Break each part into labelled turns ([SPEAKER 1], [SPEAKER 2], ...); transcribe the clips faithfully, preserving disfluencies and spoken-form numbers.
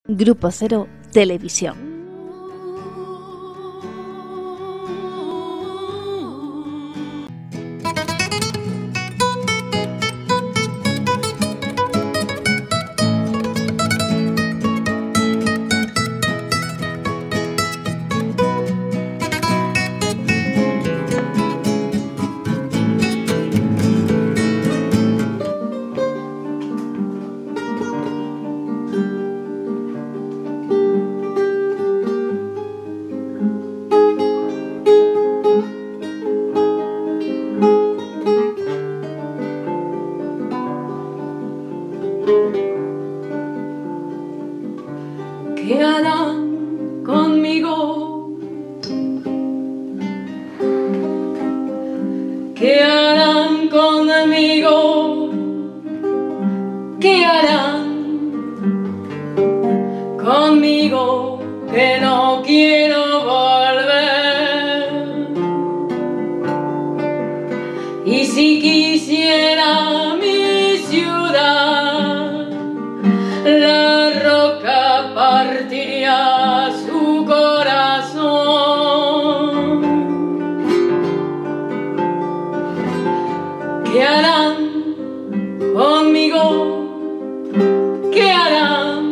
[SPEAKER 1] Grupo Cero Televisión.
[SPEAKER 2] ¿Qué harán conmigo? ¿Qué harán conmigo? ¿Qué harán conmigo que no quiero volver? Y si quisiera mi ciudad, la roca partiría su corazón. ¿Qué harán conmigo? ¿Qué harán?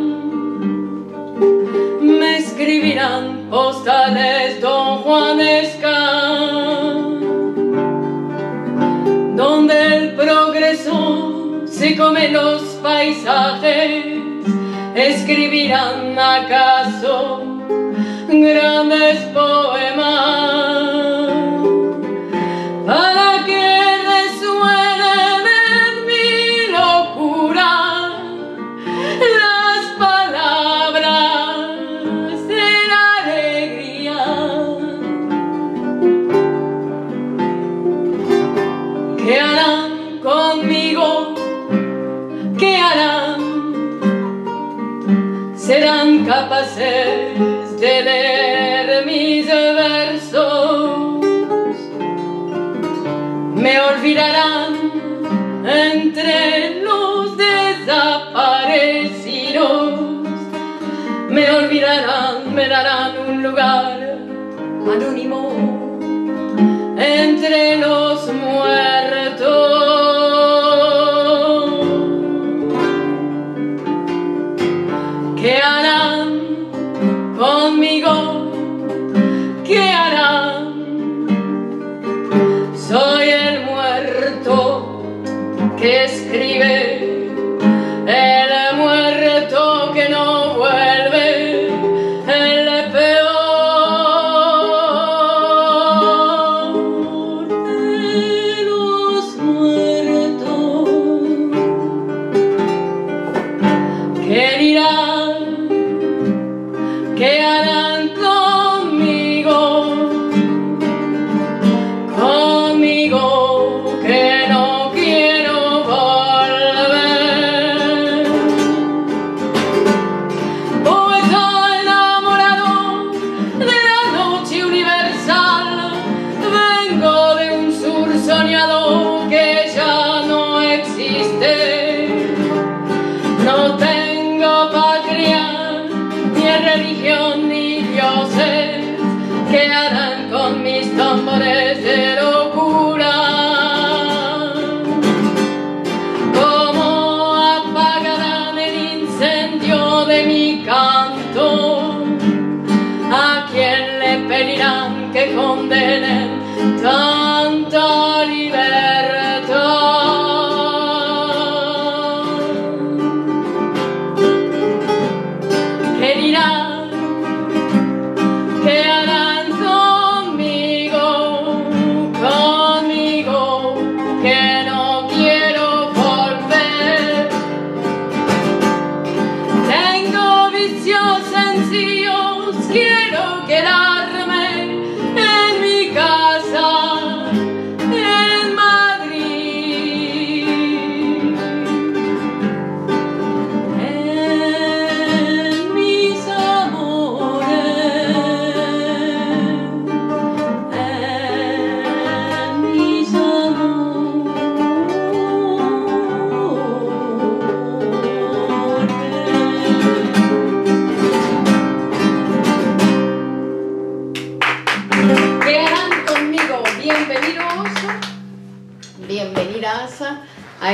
[SPEAKER 2] Me escribirán postales don Juanesca, donde el progreso se come los paisajes. ¿Escribirán acaso grandes poemas para que resuenen en mi locura las palabras de la alegría? ¿Qué harán conmigo? ¿Qué harán? ¿Serán capaces de leer mis versos? ¿Me olvidarán entre los desaparecidos? ¿Me olvidarán, me darán un lugar anónimo entre los muertos? ¿Qué harán conmigo? ¿Qué harán? Soy el muerto que escribe, el muerto que no vuelve, el peor de los muertos. ¿Qué dirán? ¿Qué harán conmigo? Conmigo que no quiero volver. Poeta enamorado de la noche universal, vengo de un sur soñado que ya no existe. No tengo patria, ni religión, ni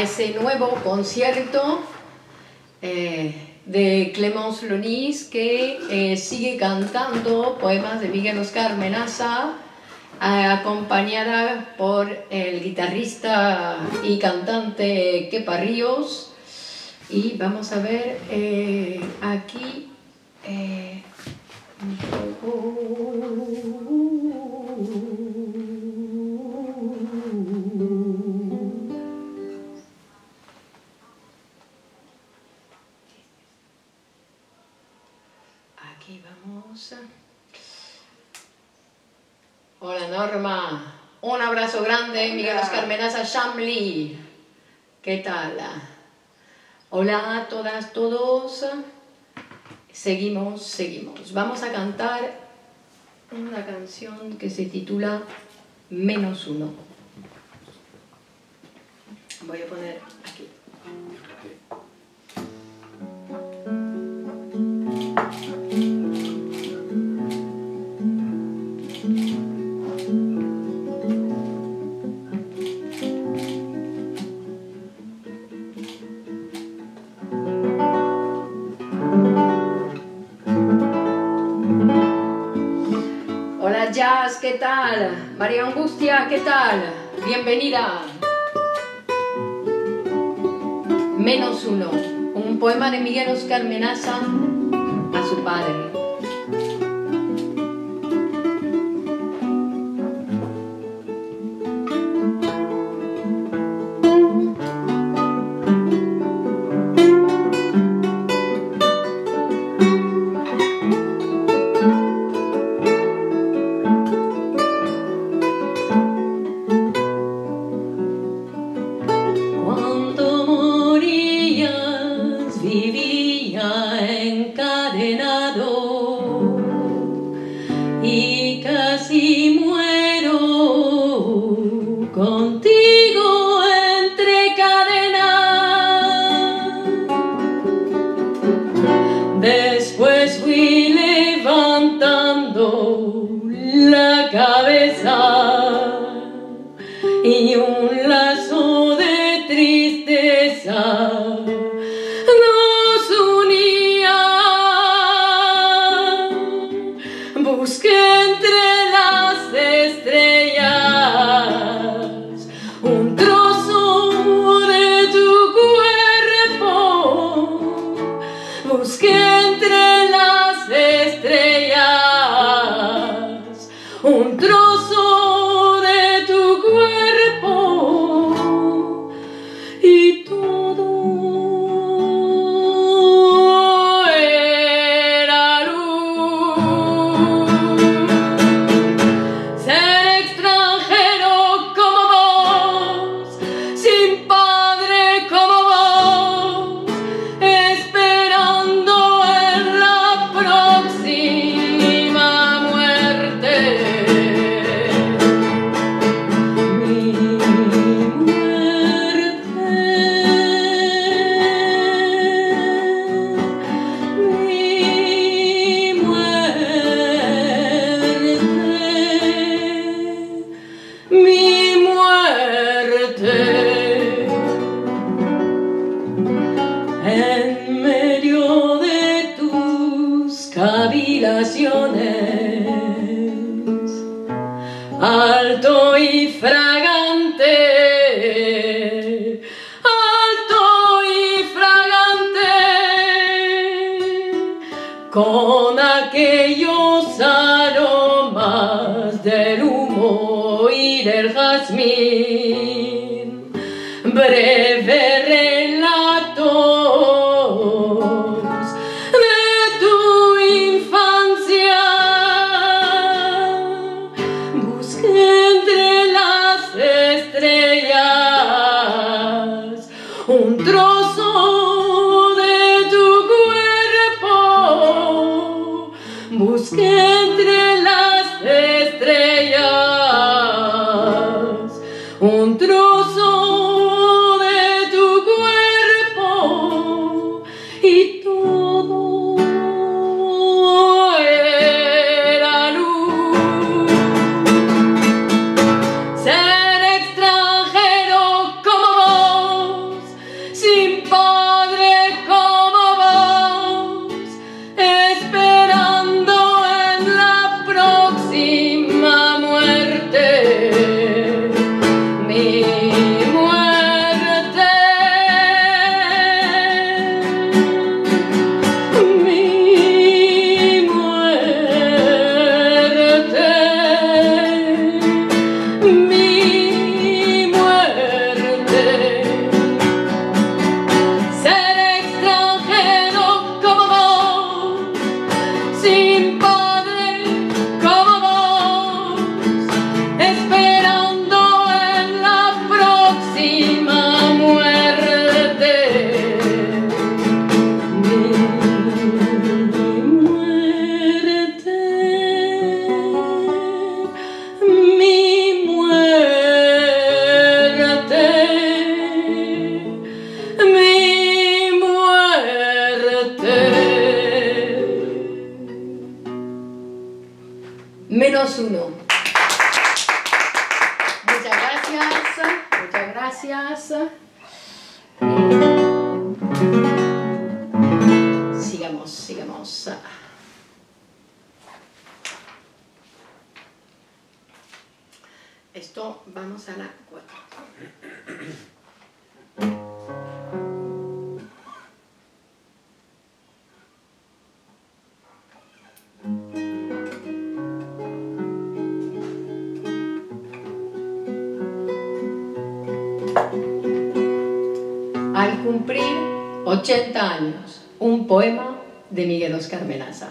[SPEAKER 3] ese nuevo concierto eh, de Clémence Lonis, que eh, sigue cantando poemas de Miguel Oscar Menaza, eh, acompañada por el guitarrista y cantante Kepa Ríos. Y vamos a ver eh, aquí eh, aquí vamos. Hola Norma, un abrazo grande, Miguel Oscar Menaza Chambly. ¿Qué tal? Hola a todas, todos. Seguimos, seguimos. Vamos a cantar una canción que se titula Menos Uno. Voy a poner aquí. Jazz, ¿qué tal? María Angustia, ¿qué tal? Bienvenida. Menos uno, un poema de Miguel Oscar Menaza a su padre.
[SPEAKER 2] Alto y fragante, alto y fragante, con aquellos aromas del humo y del jazmín, breve relatos de tu infancia. Busqué entre las estrellas un trozo de tu cuerpo. Busqué entre las estrellas un trozo de tu cuerpo y todo era luz. Ser extranjero como vos,
[SPEAKER 3] menos uno. Muchas gracias, muchas gracias. Eh, sigamos, sigamos. Esto, vamos a la cuatro. Al cumplir ochenta años, un poema de Miguel Oscar Menaza.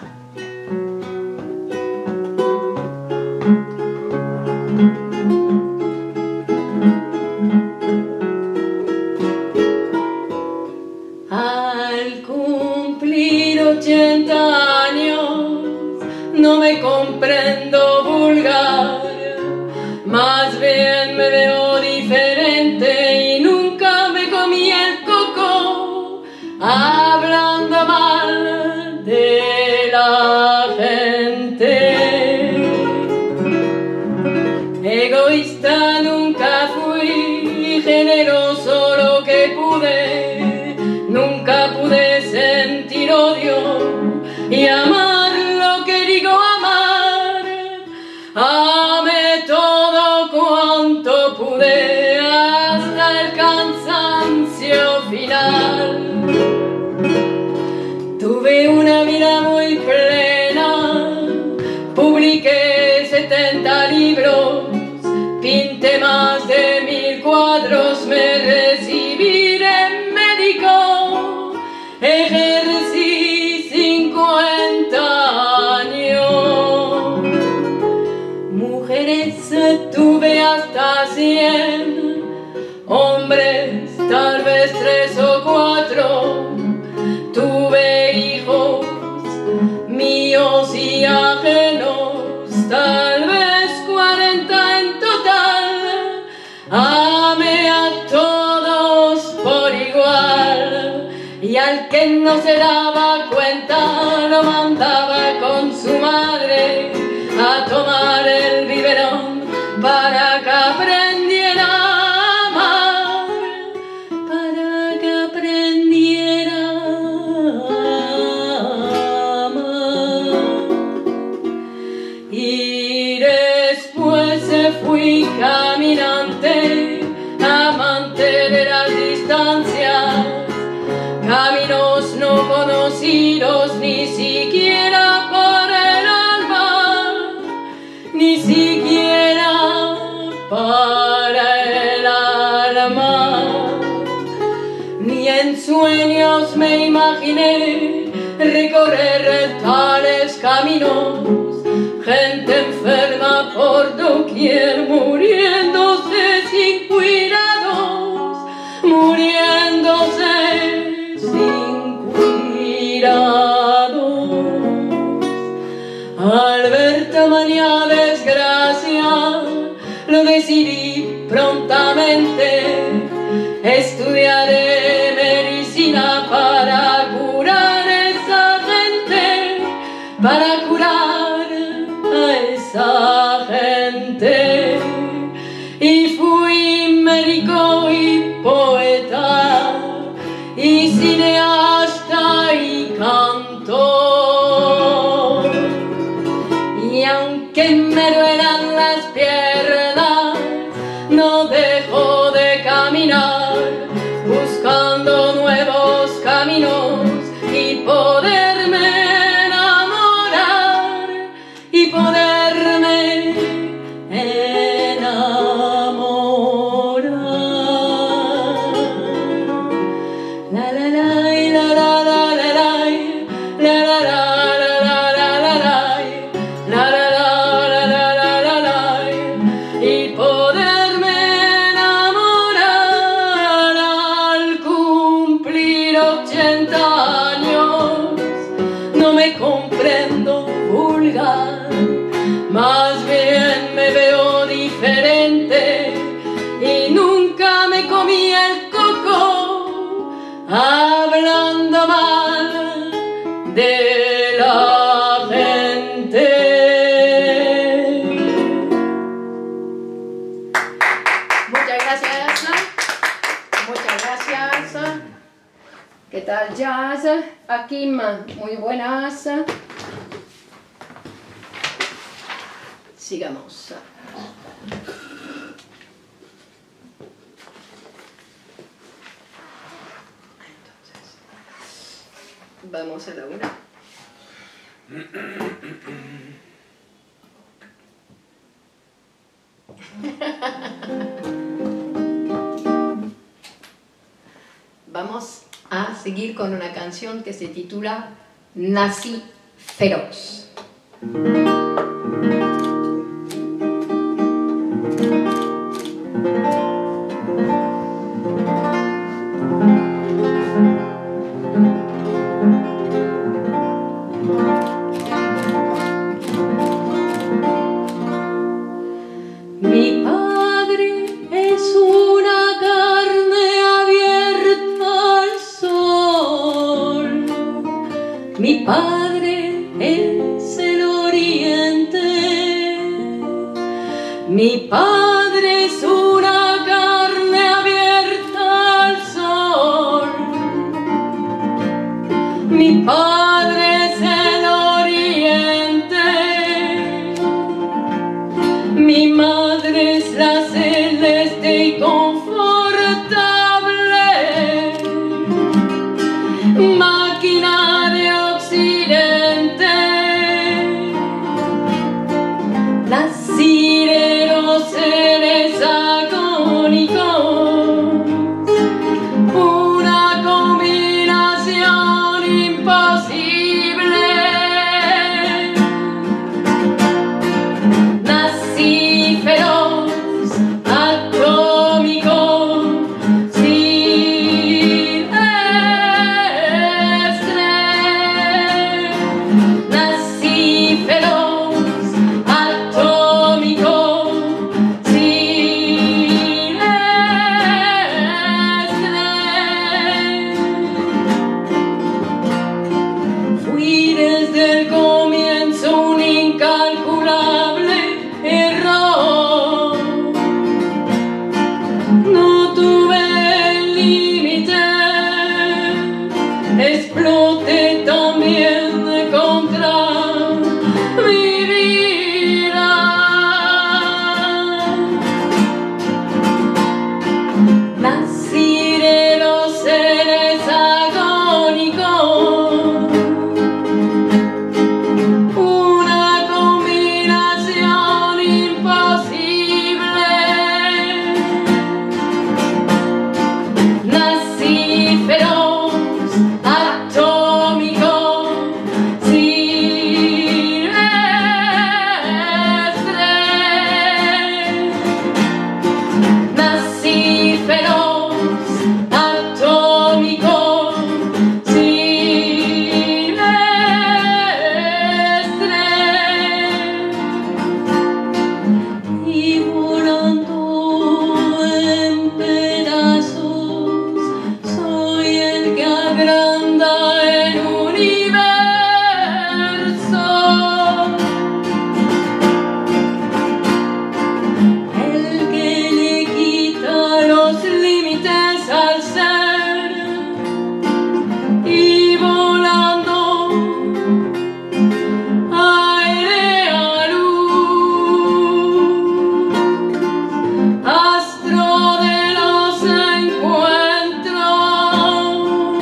[SPEAKER 3] Al cumplir ochenta años, no me comprendo vulgar, más bien me veo diferente y nunca me comí el coco hablando mal de la gente. Egoísta nunca fui, generoso lo que pude, nunca pude sentir odio y amar lo que digo amar. Amé todo cuanto pude hasta el cansancio final. Tuve una vida muy plena, publiqué setenta libros, pinté más de mil cuadros, me recibí de médico, ejercí cincuenta años. Mujeres tuve hasta cien, hombres tal vez tres o cuatro. Tuve hijos míos y ajenos, tal vez cuarenta en total. Amé a todos por igual y al que no se daba cuenta lo mandaba con su madre a tomar el biberón para que aprendiera a amar, para que aprendiera a amar. Y después fui caminante, amante de las distancias, caminos no conocidos ni siquiera por el alma, ni siquiera para el alma. Ni en sueños me imaginé recorrer tales caminos, gente enferma por doquier, muriéndose sin cuidados, muriéndose sin cuidados. Al ver tamaña desgracia, lo decidí prontamente, estudiaré medicina para curar a esa gente, para curar a esa gente. Y fui médico y poeta y cineasta y cantor. Y aunque me duelan las piernas, no dejo de caminar, buscando nuevos caminos y poderme enamorar, y poderme enamorar. La la la la la la la la la la la. Comprendo vulgar, más bien me veo diferente y nunca me comí el coco hablando mal de la gente. buenas. Aquí, muy buenas. Sigamos. Entonces, vamos a la una. Vamos a seguir con una canción que se titula Nací feroz.
[SPEAKER 2] Mi padre es una carne abierta al sol. Mi padre es el oriente. Mi padre es una carne abierta al sol. Mi padre es el oriente. Mi madre es la celeste y confortable máquina de occidente. Nací de los seres agónicos, una combinación imposible. Nací feroz, atómico, silvestre. Nací feroz, atómico, silvestre. Fui desde el comienzo un incalculable error. No tuve límite, exploté también contra mi vida. Nací de los seres agónicos, una combinación imposible. Nací feroz, atómico, silvestre. Nací feroz, atómico, silvestre. Y volando en pedazos, soy el que agranda el universo, el que le quita los límites al ser. Y volando aire a luz, astro de los encuentros.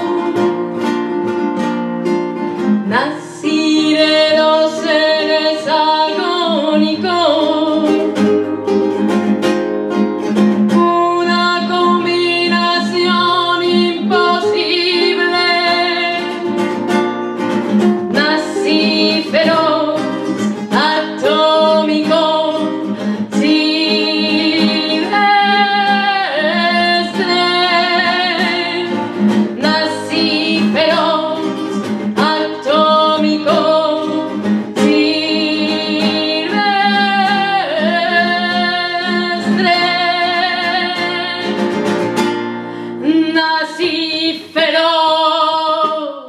[SPEAKER 2] Nací de los seres agónicos, una combinación imposible. Nací feroz, atómico, silvestre. Nací feroz, atómico, silvestre. Nací feroz.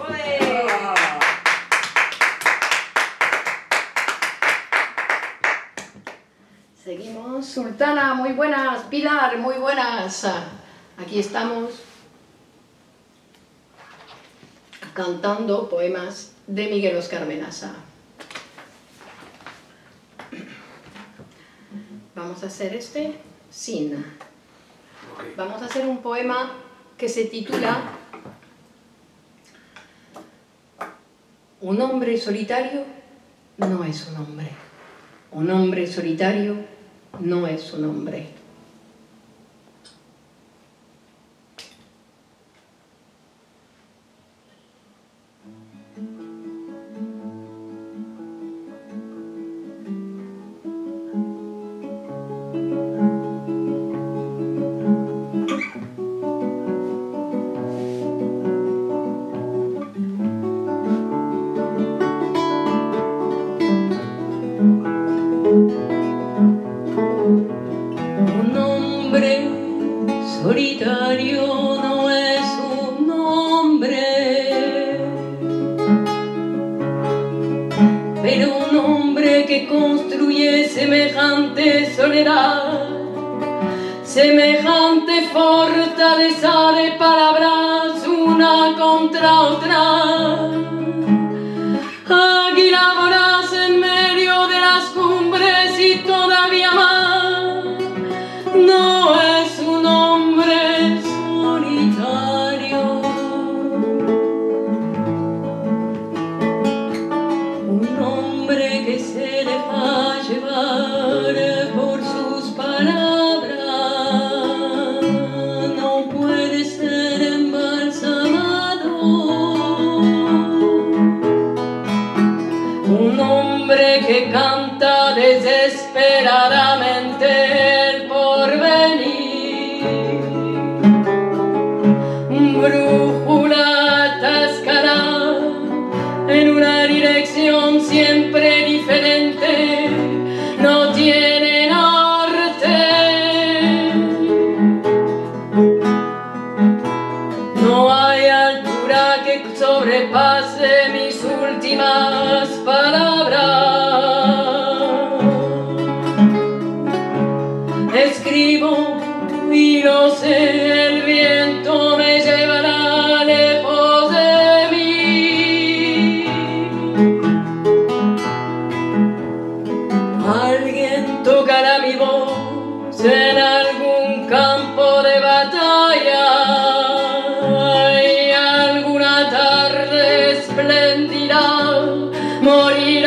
[SPEAKER 3] Seguimos. Sultana, muy buenas. Pilar, muy buenas. Aquí estamos. cantando poemas de Miguel Oscar Menaza. Vamos a hacer este sin. Vamos a hacer un poema que se titula Un hombre solitario no es un hombre. Un hombre solitario no es un hombre.
[SPEAKER 2] Solitario no es un hombre, pero un hombre que construye semejante soledad, semejante fortaleza de palabras una contra otra, águila voraz en medio de las cumbres y todavía más, no es un hombre solitario, un hombre que se deja llevar por sus palabras, no puede ser embalsamado, un hombre que canta desesperadamente el porvenir, brújula atascada en una dirección siempre diferente, no tiene norte, no hay altura que sobrepase mis últimas palabras. Escribo y no sé, el viento me llevará lejos de mí. Alguien tocará mi voz en algún campo de batalla y alguna tarde espléndida morirá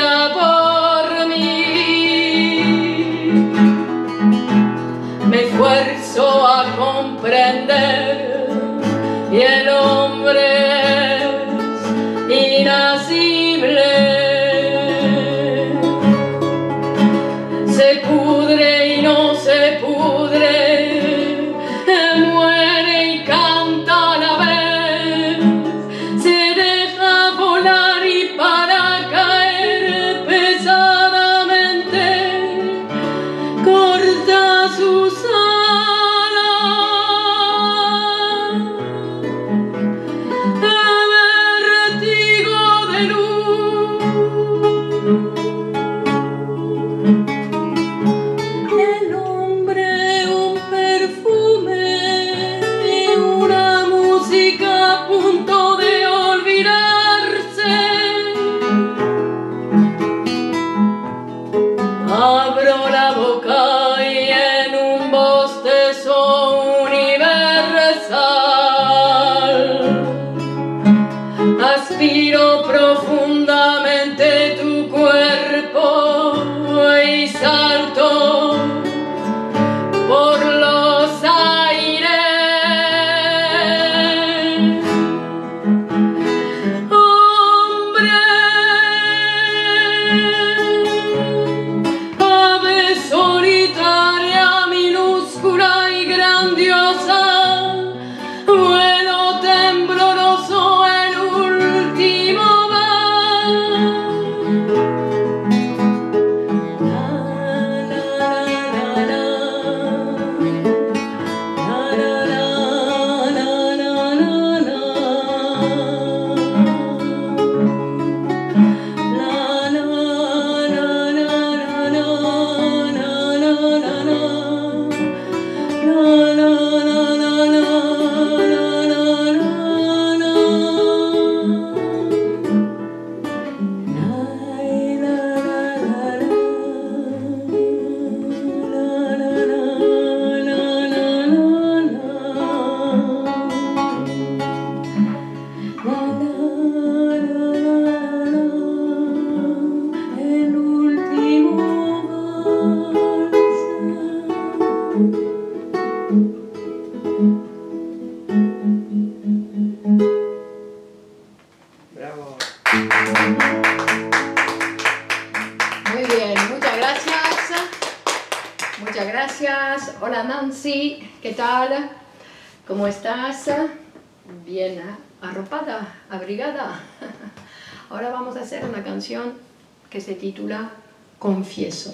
[SPEAKER 3] muchas gracias. Hola Nancy, ¿qué tal? ¿Cómo estás? Bien arropada, abrigada. Ahora vamos a hacer una canción que se titula Confieso.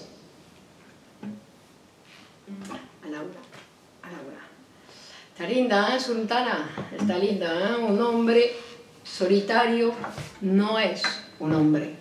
[SPEAKER 3] A Laura, a Laura. Está linda, ¿eh? Sultana, está linda, ¿eh? Un hombre solitario no es un hombre.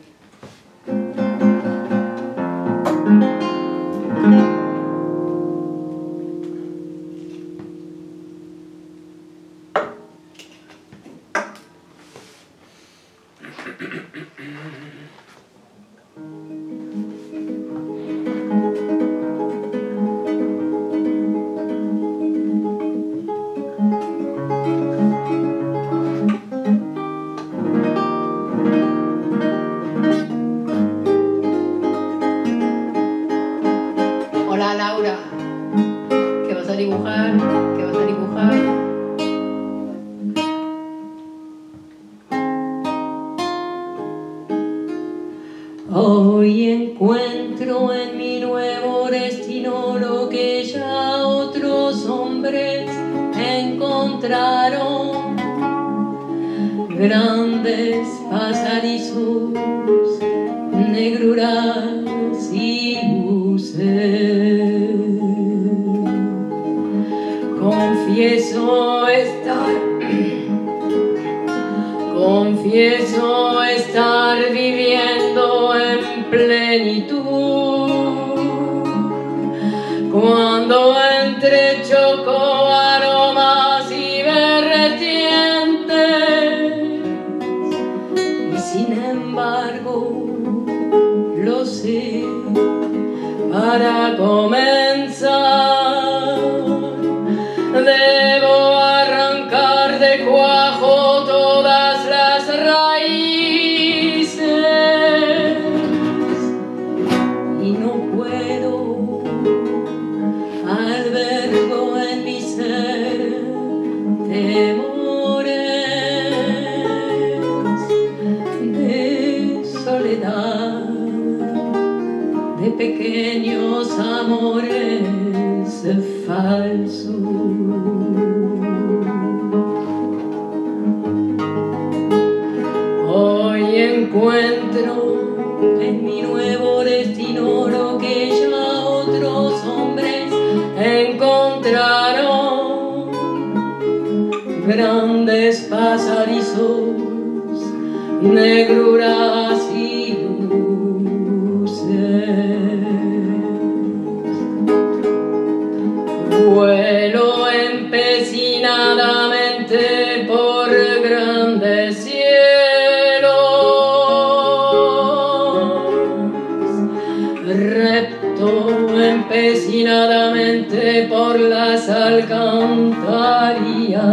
[SPEAKER 3] Hola Laura, ¿qué vas a dibujar? ¿Qué vas a dibujar?
[SPEAKER 2] Hoy encuentro en mi nuevo destino lo que ya otros hombres encontraron. Grandes pasadizos, negruras y luces. Confieso estar, confieso estar viviendo en plenitud, cuando entrechoco aromas y vertientes, y sin embargo lo sé. Para comenzar debo arrancar de cuajo todas las raíces, y no puedo, albergo en mi ser temores de soledad, de pequeños amores falsos. Hoy encuentro en mi nuevo destino lo que ya otros hombres encontraron. Grandes pasadizos, negruras y vuelo empecinadamente por grandes cielos, repto empecinadamente por las alcantarillas,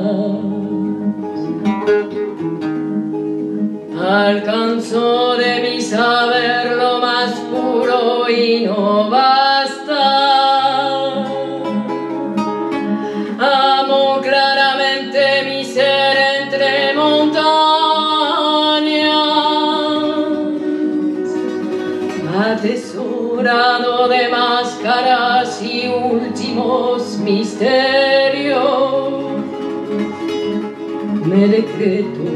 [SPEAKER 2] alcanzo de mi saber lo más puro y no basta. Amo claramente mi ser entre montañas, atesorado de máscaras y últimos misterios. Me decreto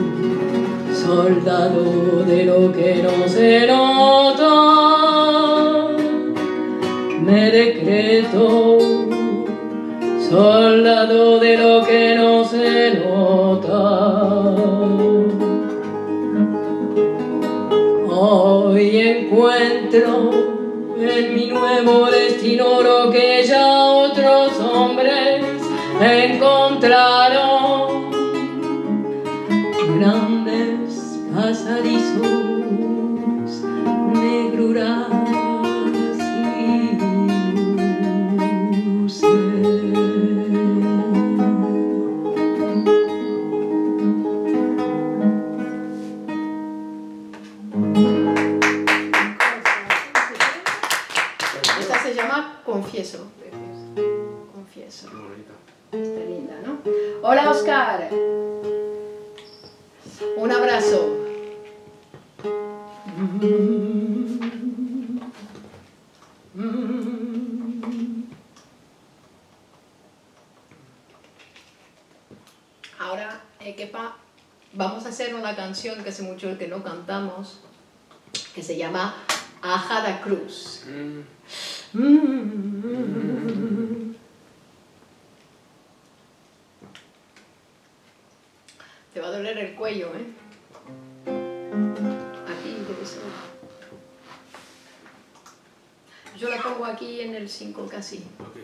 [SPEAKER 2] soldado de lo que no se nota, me decreto soldado de lo que no se nota. Hoy encuentro en mi nuevo destino lo que ya otros hombres encontraron. Grandes pasadizos, negruras y luces.
[SPEAKER 3] Esta se llama Confieso. Confieso. Está linda, ¿no? Hola Oscar. Un abrazo. Mm-hmm. Mm-hmm. sepa, vamos a hacer una canción que hace mucho que no cantamos, que se llama Ajada Cruz. Mm. Mm. Te va a doler el cuello, ¿eh? Aquí debe ser. Yo la pongo aquí en el cinco casi. Okay.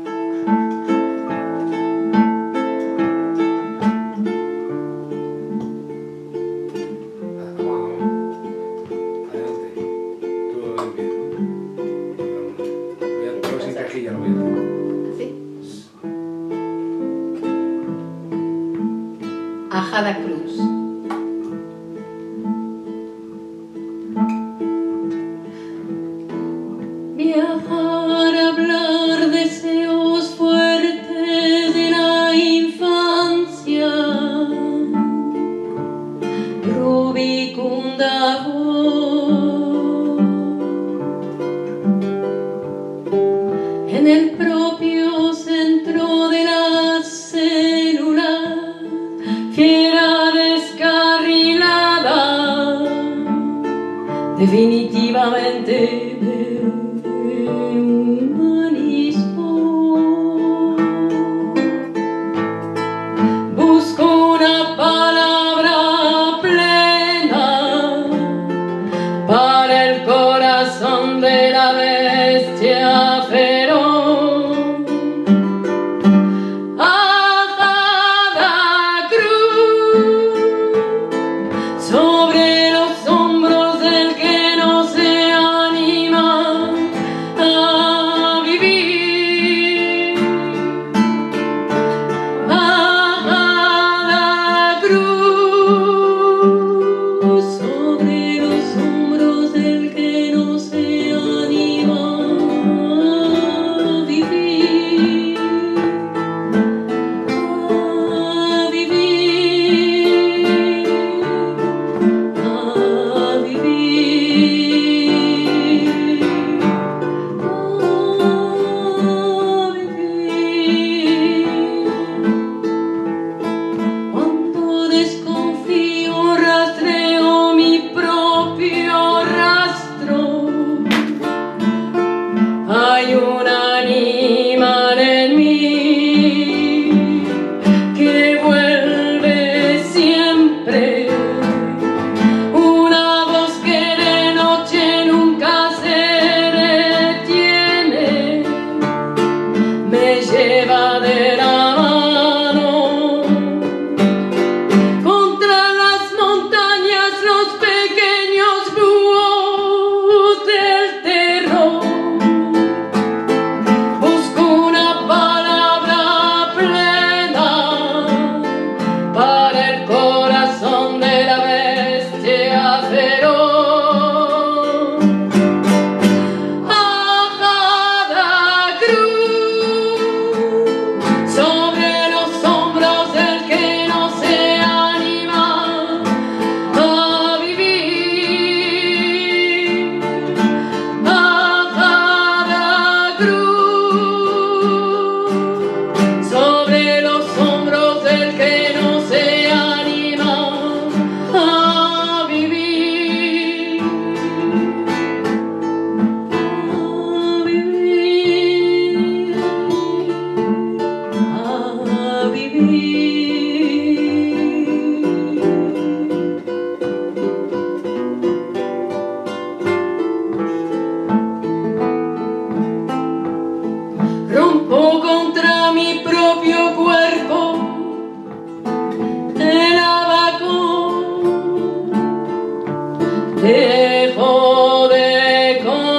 [SPEAKER 3] Ajada Cruz.
[SPEAKER 2] Viajar, hablar, deseos fuertes de la infancia, rubicunda voz, en el propio centro de la célula, fiera descarrilada, definitivamente me humanizó. Busco una palabra plena para el corazón de la bestia feroz. Dejo de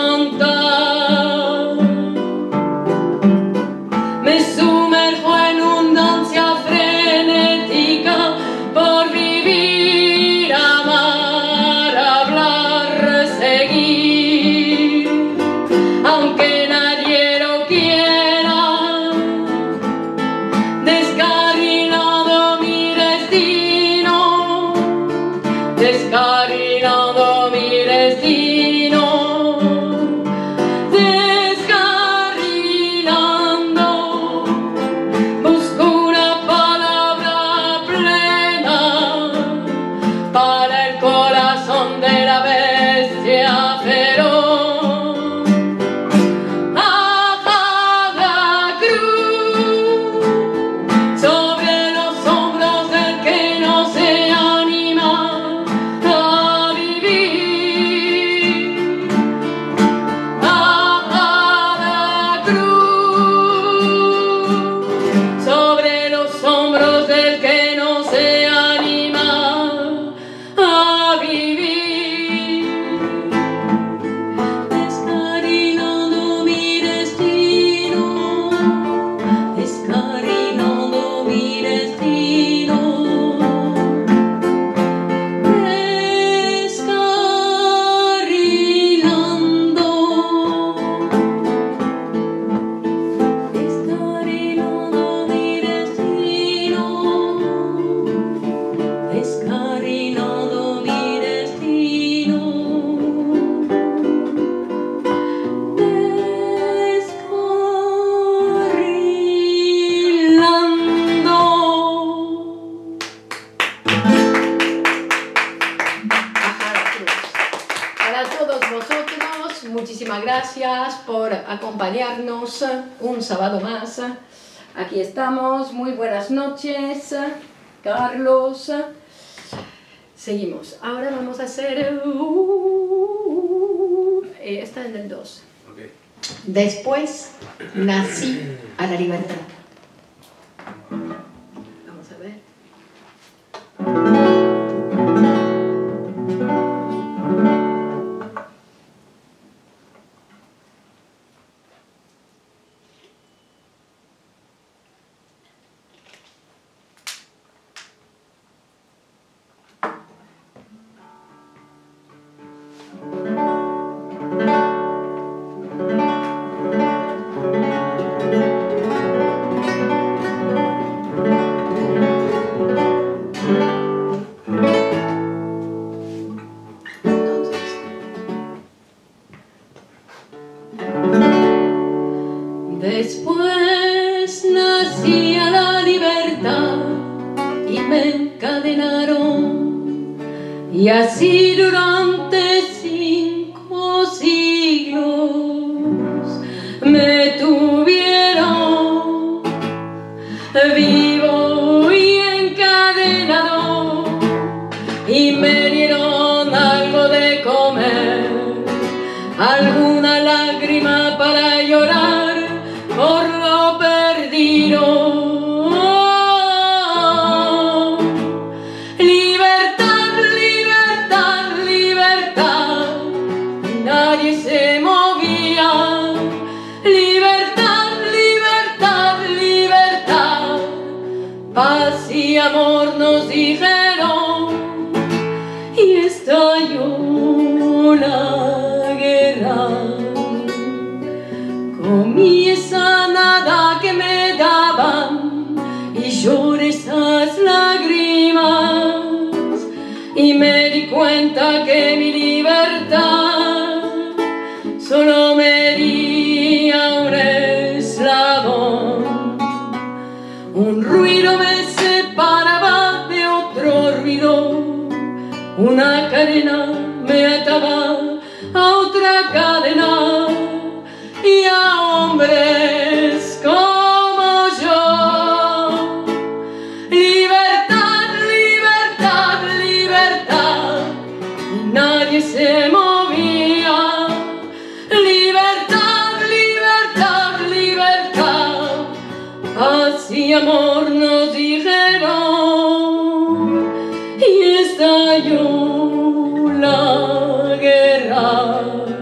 [SPEAKER 2] contar, me sumerjo en una ansia frenética por vivir, amar, hablar, seguir, aunque nadie lo quiera, descarrilado mi destino, descarrilado mi destino, descarrilando, busco una palabra plena
[SPEAKER 3] para todos vosotros, muchísimas gracias por acompañarnos un sábado más. Aquí estamos, muy buenas noches, Carlos. Seguimos. Ahora vamos a hacer... Uh, esta en el dos.
[SPEAKER 4] Okay.
[SPEAKER 3] Después nací a la libertad. Vamos a ver. Después nací a la libertad y me encadenaron, y así durante cinco siglos me tuvieron vivo y encadenado, y me dieron algo de comer, alguna lágrima para llorar por lo perdido. Libertad, libertad, libertad, nadie se movía. Libertad, libertad, libertad, paz y amor nos dijeron, y estalló la guerra. Comí esa nada que me daban y lloré esas lágrimas, y me di cuenta que mi libertad solo me diría un eslabón. Un ruido me separaba de otro ruido, una cadena me ataba a otra cadena, y a hombres como yo. Libertad, libertad, libertad, y nadie se movía. Libertad, libertad, libertad, paz y amor nos dijeron, y estalló la guerra.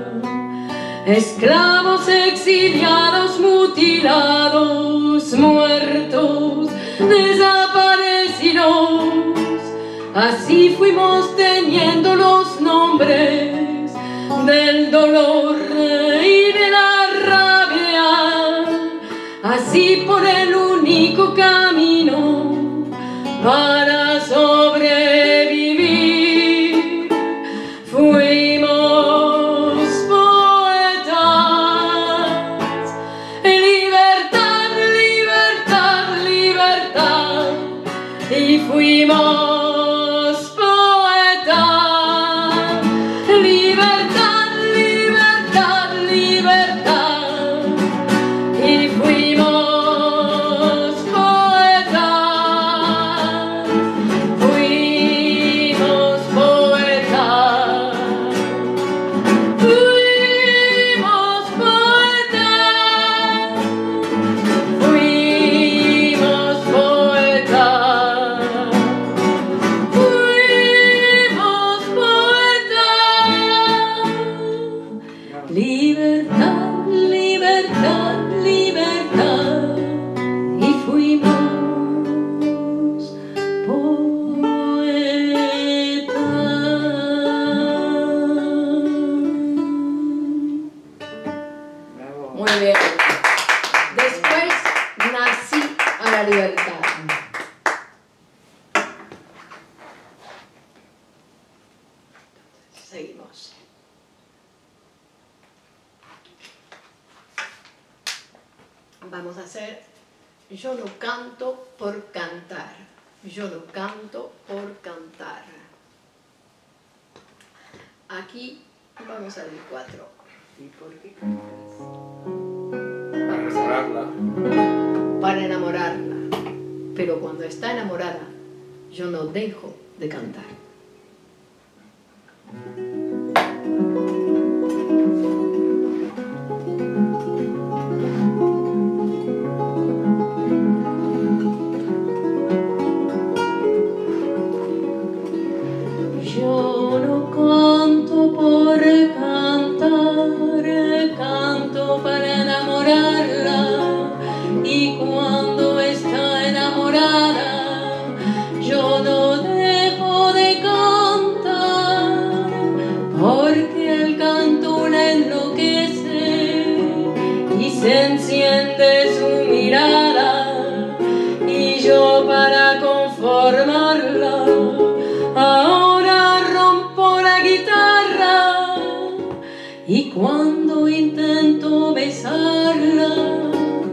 [SPEAKER 3] Esclavos exiliados, mutilados, muertos, desaparecidos, así fuimos teniendo los nombres del dolor y de la rabia, así por el único camino para sobrevivir fuimos y fuimos poetas. Libertad, libertad, libertad, y fuimos poetas. Fuimos poetas. Fuimos poetas. Fuimos poetas. Libertad, libertad, libertad, y fuimos poetas. Muy bien. Después nací a la libertad. Seguimos. Vamos a hacer Yo no canto por cantar. Yo no canto por cantar. Aquí Vamos al cuatro.
[SPEAKER 4] ¿Y por qué cantas?
[SPEAKER 3] Para
[SPEAKER 4] enamorarla.
[SPEAKER 3] Para enamorarla. Pero cuando está enamorada, yo no dejo de cantar.
[SPEAKER 2] Yo no canto por cantar, canto para enamorarla, y cuando está enamorada yo no dejo de cantar, porque el canto la enloquece y se enciende su mirada, y yo para conformarla ahora rompo la guitarra, y cuando intento besarla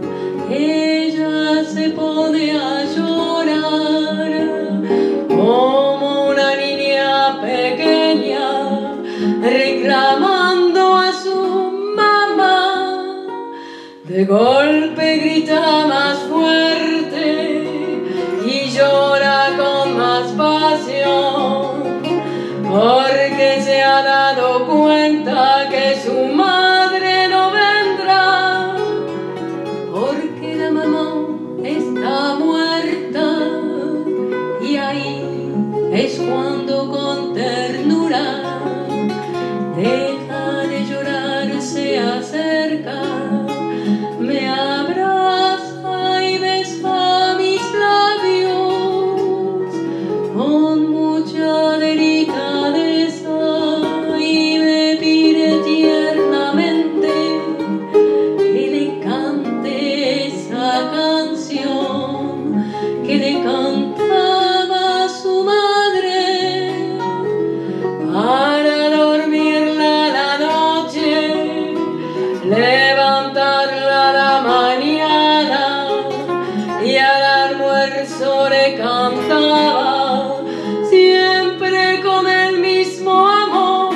[SPEAKER 2] ella se pone a llorar como una niña pequeña reclamando a su mamá. De golpe grita más fuerte y llora con más pasión, porque se ha dado cuenta que su madre no vendrá, porque la mamá está muerta, y ahí es cuando con ternura deja de llorar, se acerca, me abraza y besa mis labios con mucha delicadeza y me pide tiernamente que le cante esa canción que le cantaba a su madre para dormirla a la noche, levantarla a la mañana, y al almuerzo le cantaba siempre con el mismo amor,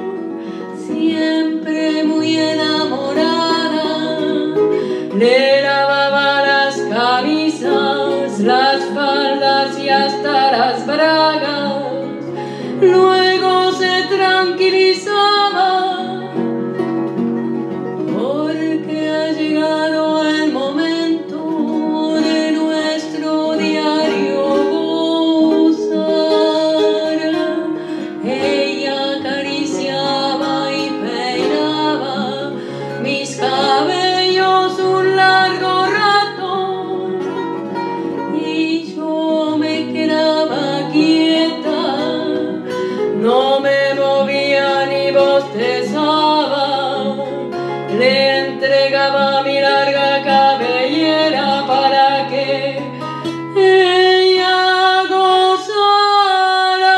[SPEAKER 2] siempre muy enamorada. Le lavaba las camisas, las faldas y hasta las bragas, luego se tranquilizaba, porque ha llegado el momento de nuestro diario gozar. Ella acariciaba y peinaba mis cabellos un largo rato, y yo me quedaba quieta, no me movía ni bostezaba, le entregaba mi larga cabellera para que ella gozara,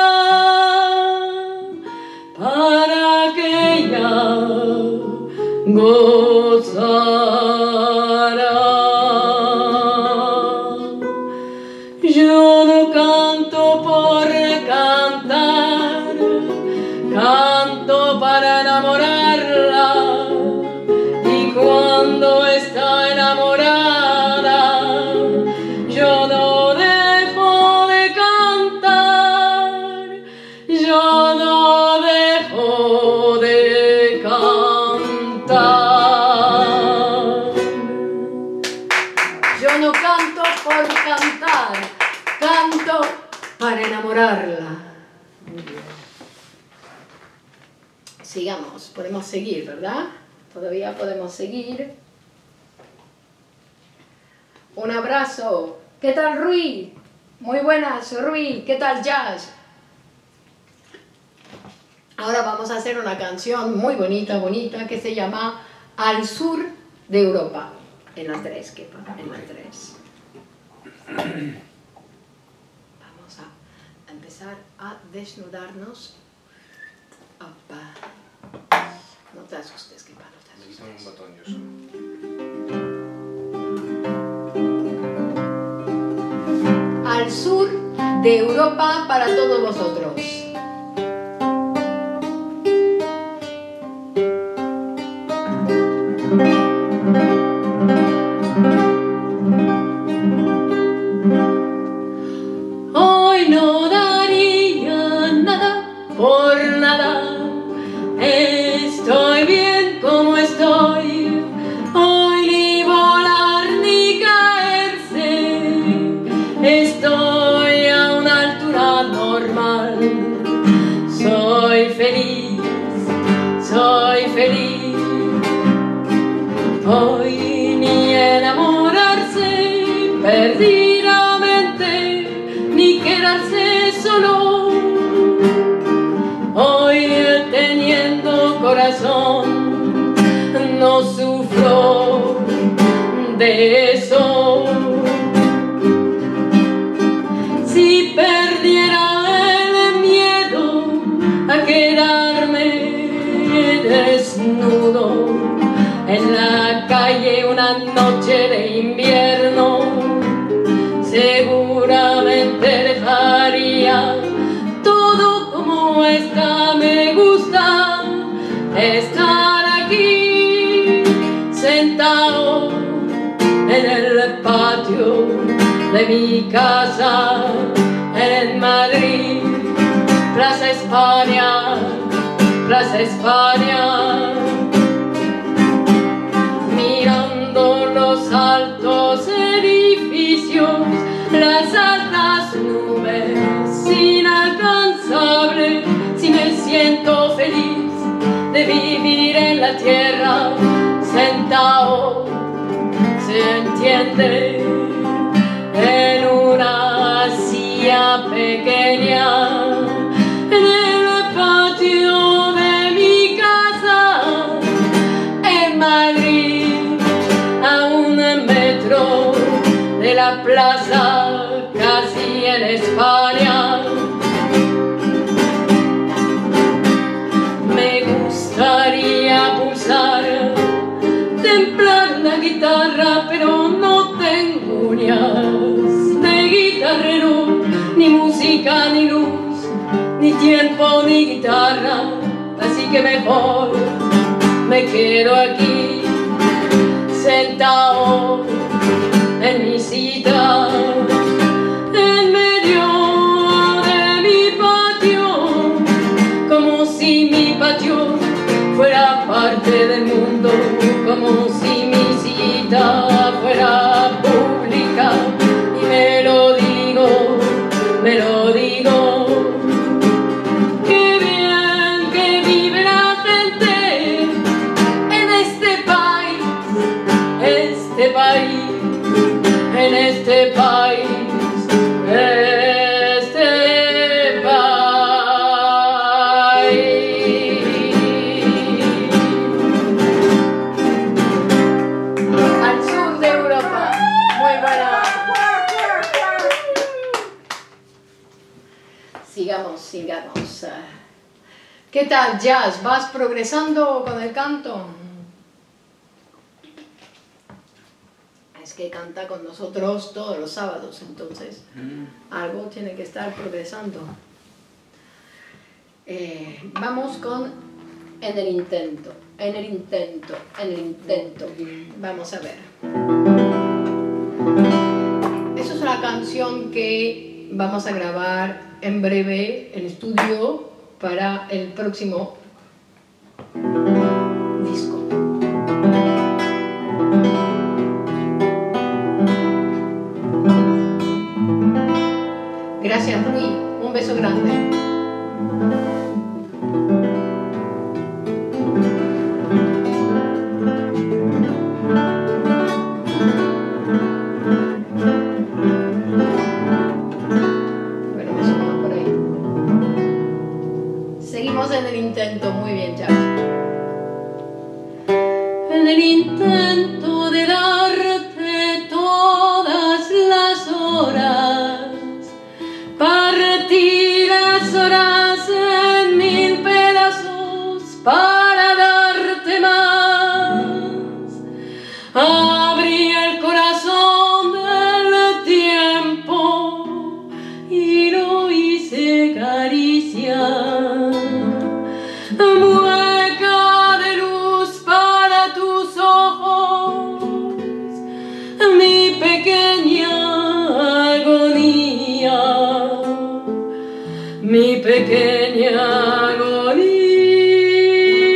[SPEAKER 2] para que ella gozara. Yo no canto por cantar, canto para enamorarla, y cuando está enamorada yo no dejo de cantar, yo no dejo de cantar.
[SPEAKER 3] Yo no canto por cantar, canto para enamorarla. Sigamos, podemos seguir, ¿verdad? Todavía podemos seguir. Un abrazo. ¿Qué tal, Rui? Muy buenas, Rui. ¿Qué tal, Jazz? Ahora vamos a hacer una canción muy bonita, bonita, que se llama Al sur de Europa. En la tres, que en la tres. Vamos a empezar a desnudarnos. Opa. No te asustes, que no te asustes.
[SPEAKER 4] Un botón yo solo.
[SPEAKER 3] Al sur de Europa para todos vosotros.
[SPEAKER 2] feliz. Hoy ni enamorarse perdidamente, ni quedarse solo. Hoy teniendo corazón no sufro de eso. Si perdiera el miedo a quedarme desnudo en la calle una noche de invierno, seguramente dejaría todo como está. Me gusta estar aquí sentado en el patio de mi casa en Madrid, Plaza España, Plaza España, mirando los altos edificios, las altas nubes inalcanzables. Si me siento feliz de vivir en la tierra, sentado, se entiende, en una silla pequeña, en el patio de mi casa, en Madrid, a un metro de la plaza, casi en España. Me gustaría pulsar, templar la guitarra, pero no tengo uñas de guitarrero, ni música, ni luz, ni tiempo, ni guitarra, así que mejor me quedo aquí sentado en mi silla, en medio de mi patio, como si mi patio fuera parte del mundo, como si mi cita fuera pública. Y me lo digo, me lo digo, qué bien que vive la gente en este país, este país, en este país, este país. Al sur de Europa. Muy buena. Sigamos, sigamos. ¿Qué tal, Jazz? ¿Vas progresando con el canto? Es que canta con nosotros todos los sábados, entonces algo tiene que estar progresando. Eh, vamos con En el intento, en el intento, en el intento. Vamos a ver. Esa es una canción que vamos a grabar en breve en estudio para el próximo disco. Gracias, Rui. Un beso grande. Bueno, me suena por ahí. Seguimos en el intento. Muy bien, Jazz. En el intento de darte todas las horas, partí las horas en mil pedazos para darte más. Abrí el corazón del tiempo y lo hice caricia, mueca de luz para tus ojos, mi pequeña agonía, mi pequeña agonía.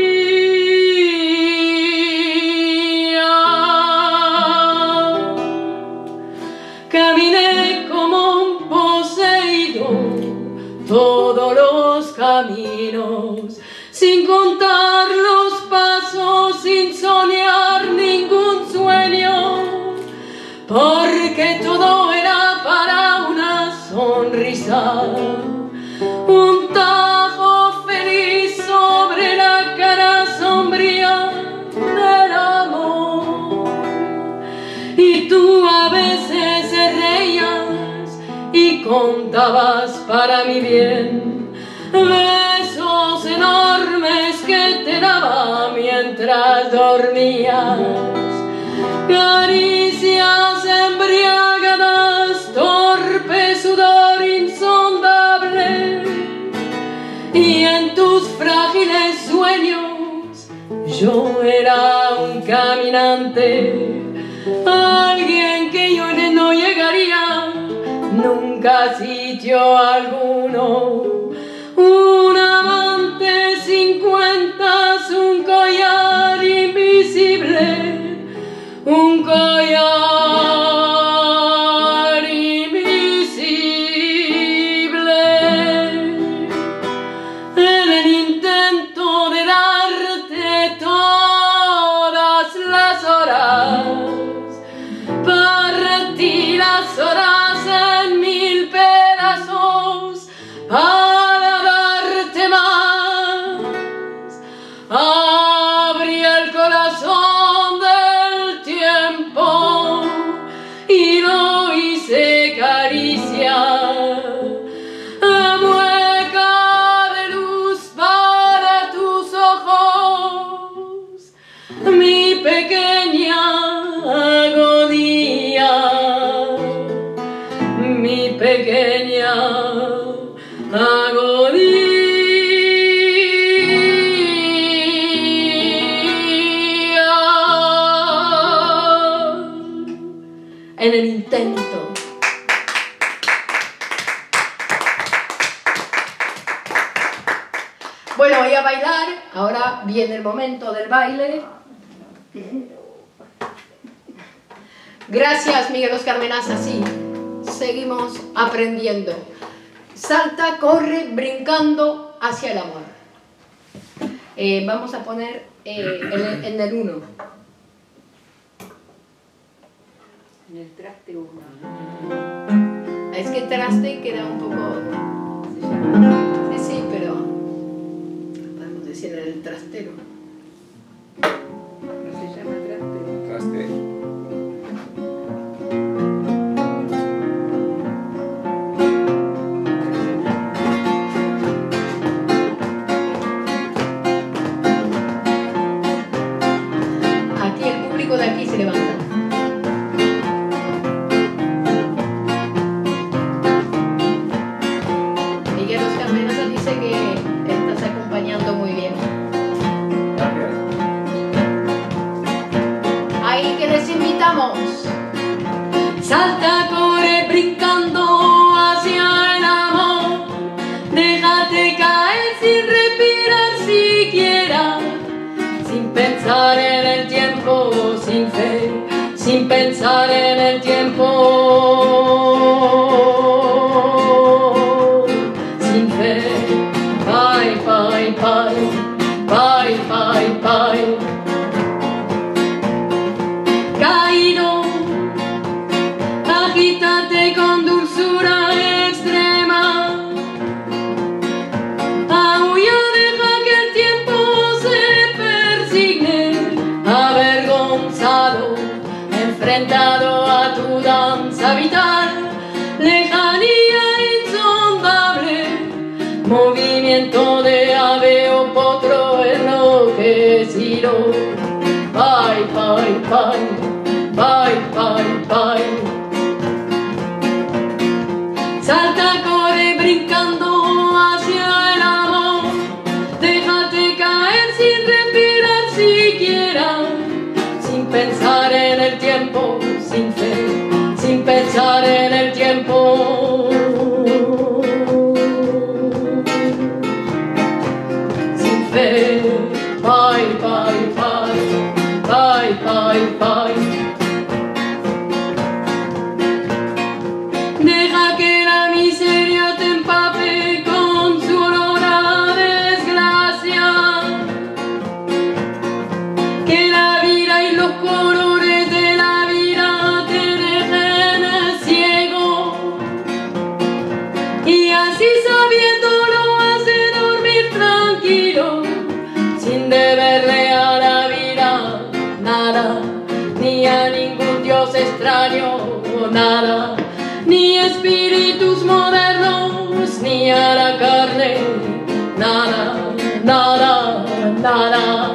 [SPEAKER 2] contabas para mi bien besos enormes que te daba mientras dormías, caricias embriagadas, torpe sudor insondable, y en tus frágiles sueños yo era un caminante, alguien que yo no llegaría nunca a sitio alguno, un amante sin cuentas, un collar invisible, un collar invisible, en el intento de darte todas las horas, partí las horas en mil pedazos para darte más. Abrí el corazón del tiempo y lo hice caricia, mueca de luz para tus ojos, mi pequeña agonía, mi pequeña agonía. En el intento.
[SPEAKER 3] Bueno, voy a bailar. Ahora viene el momento del baile. Gracias, Miguel Oscar Menaza. Sí, seguimos aprendiendo. Salta, corre, brincando hacia el amor. Eh, vamos a poner eh, en, en el uno.
[SPEAKER 4] En el traste uno.
[SPEAKER 3] Es que traste queda un poco...
[SPEAKER 4] Se llama.
[SPEAKER 3] Sí, sí, pero podemos decir en el trastero.
[SPEAKER 4] No se llama traste.
[SPEAKER 5] Traste.
[SPEAKER 3] Aquí el público de aquí se levanta. Miguel Oscar Menaza dice que estás acompañando muy bien.
[SPEAKER 5] Gracias.
[SPEAKER 3] Ahí que les invitamos.
[SPEAKER 2] Salta, corre, brincando hacia el amor, déjate caer sin respirar siquiera, sin pensar en el tiempo, sin fe, sin pensar en el tiempo, sin fe. Bye, bye, bye, bye, bye, bye. Caído, agítate con dulzura extrema, aúlla, deja que el tiempo se persigne, avergonzado, enfrentado a tu danza vital, lejanía insondable, movimiento de ave o potro enloquecido. Bye, bye, bye, bye, bye, bye. Salta, corre, brincando hacia el amor, déjate caer sin respirar siquiera, sin pensar en el tiempo, sin fe, sin pensar en el tiempo, sin fe. Bye, bye, bye, bye, bye, bye. Deja que la miseria te empape con su olor a desgracia, que la vida y los colores de la vida te dejen ciego, y así sabiéndolo hace dormir tranquilo, sin deberle a la vida nada, ni a ningún dios extraño nada, ni espíritus comía la carne, nada, nada, nada.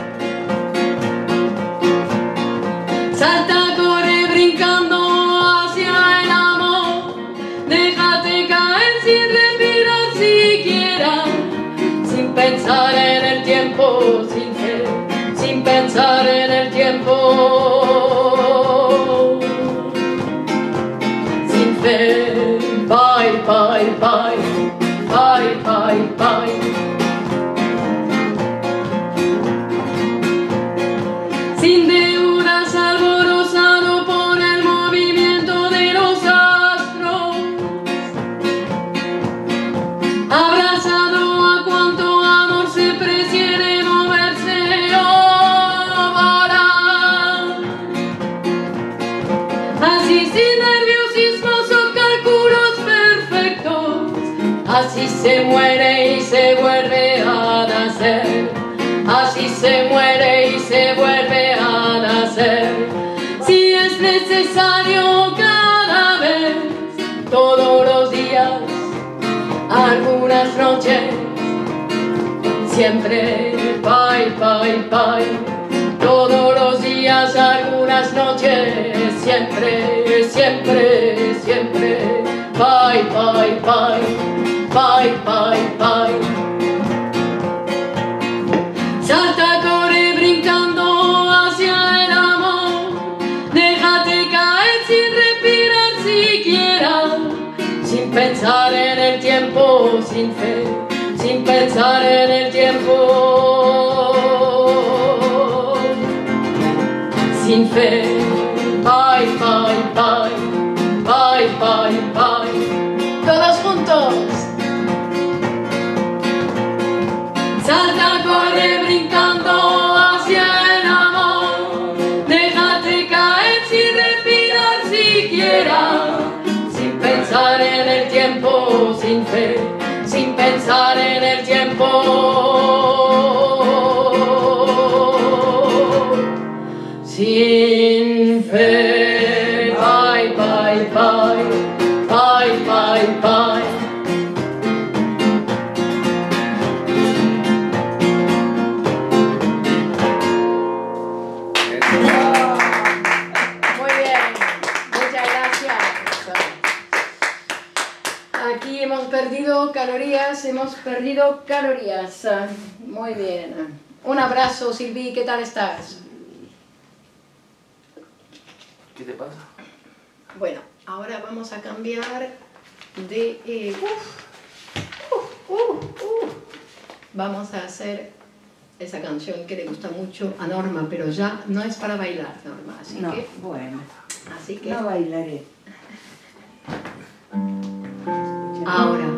[SPEAKER 2] Salta, corre brincando hacia el amor, déjate caer sin respirar siquiera, sin pensar en el tiempo, sin fe, sin pensar en el tiempo, sin fe. Bye, bye, bye, bye, bye, bye. Sin deudas, alborozado por el movimiento de los astros, abrazado a cuanto amor se prefiere moverse o volar, así sin nerviosismos o cálculos perfectos, así se muere y se vuelve a nacer, así se muere y se vuelve a nacer. Si es necesario cada vez, todos los días, algunas noches, siempre, bye, bye, bye. Todos los días, algunas noches, siempre, siempre, siempre, bye, bye, bye, bye, bye, bye. Salta, corre brincando hacia el amor, déjate caer sin respirar siquiera, sin pensar en el tiempo, sin fe, sin pensar en el tiempo, sin fe. Bye, bye, bye, bye, bye, bye. Todos juntos. Salta, corre brincando hacia el amor, déjate caer sin respirar siquiera, sin pensar en el tiempo, sin fe, sin pensar en el tiempo, sin fe. Bye, bye, bye, bye, bye, bye.
[SPEAKER 3] Muy bien, muchas gracias. Aquí hemos perdido calorías, hemos perdido calorías. Muy bien. Un abrazo, Silvi, ¿qué tal estás?
[SPEAKER 5] ¿Qué te pasa?
[SPEAKER 3] Bueno, ahora vamos a cambiar de... Eh, uf, uh, uh, uh. Vamos a hacer esa canción que le gusta mucho a Norma, pero ya no es para bailar, Norma, así
[SPEAKER 4] No,
[SPEAKER 3] que...
[SPEAKER 4] bueno,
[SPEAKER 3] Así que
[SPEAKER 4] no bailaré.
[SPEAKER 3] ahora...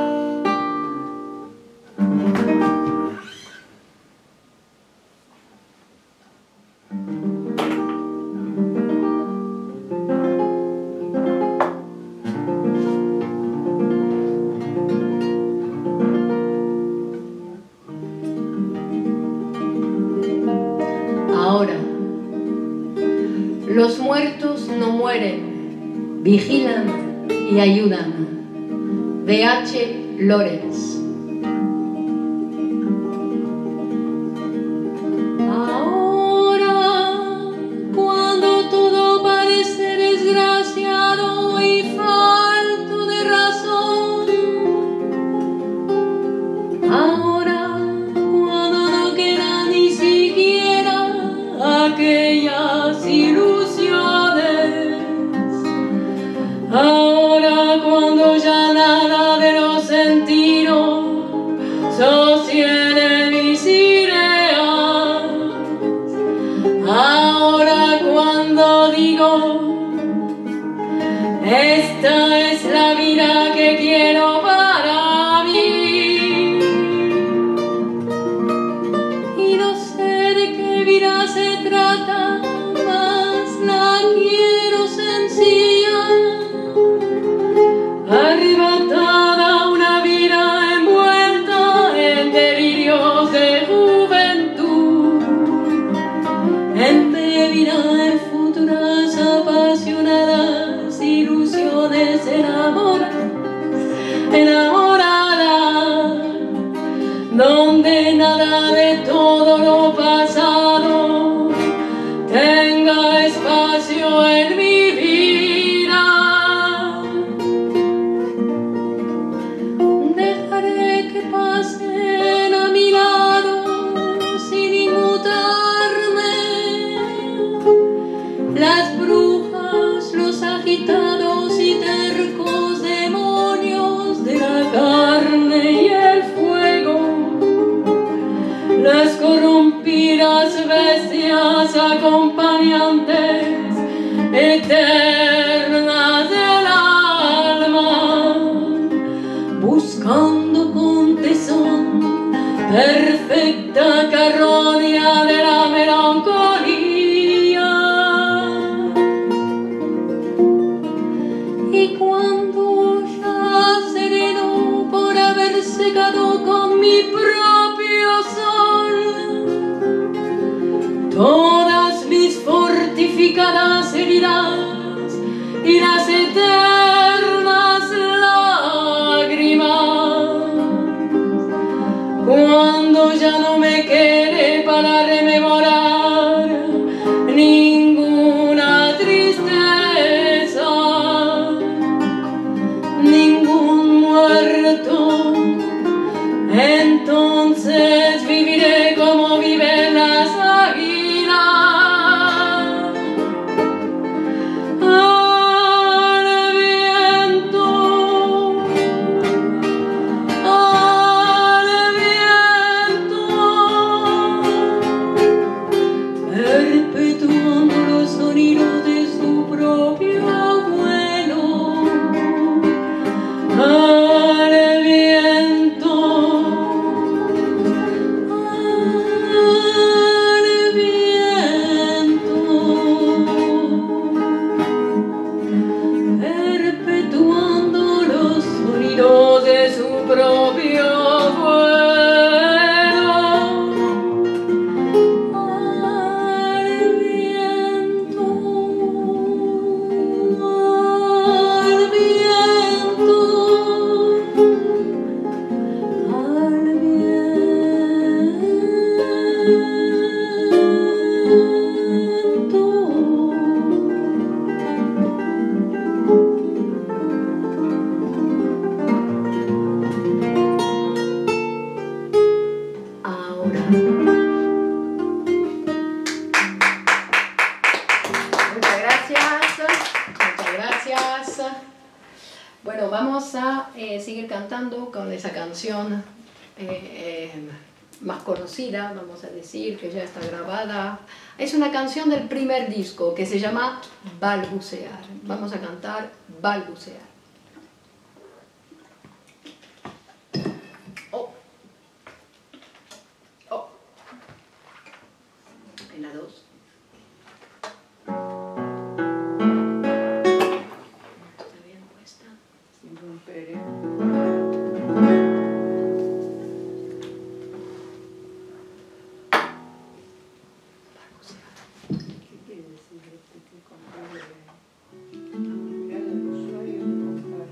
[SPEAKER 3] Ahora, los muertos no mueren, vigilan y ayudan. D H Lawrence. Ahora, cuando todo parece desgraciado y falto de razón, ahora, cuando no queda ni siquiera aquellas ilusiones, ahora cuando ya nada de los sentidos
[SPEAKER 2] lo pasado tenga espacio en mi vida. Dejaré que pasen a mi lado sin inmutarme las brujas, los agitados y tercos demonios de la carne y el fuego, las corrompidas bestias acompañantes eternas del alma, buscando con tesón perfecta carroña de la melancolía. Y cuando ya sereno por haber secado con mi propio sol todas mis fortificadas heridas y las eternas lágrimas, cuando ya no me quede para rememorar ninguna tristeza, ningún muerto, entonces viviré como viven las águilas. Al viento, al viento, perpetuando los sonidos de su propio vuelo. Al viento, al viento, perpetuando los sonidos de su propio vuelo. Al viento, al viento, al ahora. Muchas gracias, muchas gracias. Bueno, vamos a eh, seguir cantando con esa canción eh, eh, más conocida, vamos a decir, que ya está grabada. Es una canción del primer disco que se llama Balbucear. Vamos a cantar Balbucear. Oh. Oh. En la dos. ¿Está bien puesta?
[SPEAKER 4] Sin romper, ¿eh? ¿Qué quiere decir este que compare? Mirar al usuario que comparte.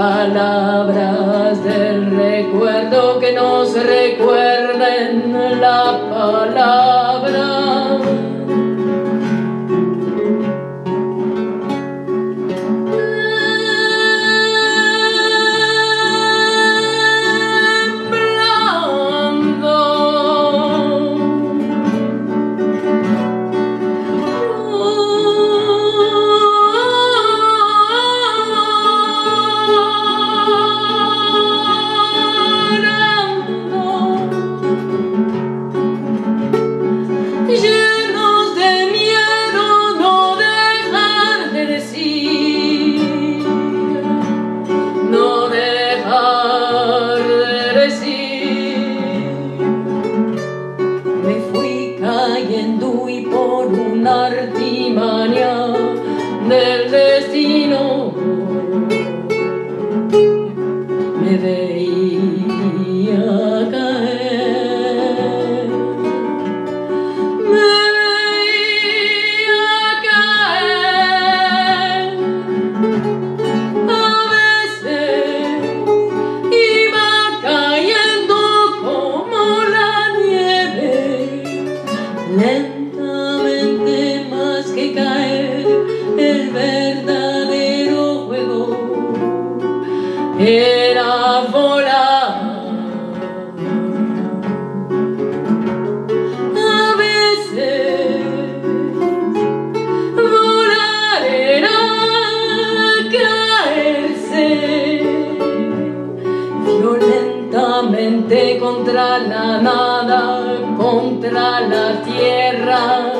[SPEAKER 2] palabras del recuerdo que nos recuerden la palabra. Del destino me veía caer, me veía caer. A veces iba cayendo como la nieve, lentamente más que caer. El verdadero juego era volar. A veces volar era caerse violentamente contra la nada, contra la tierra.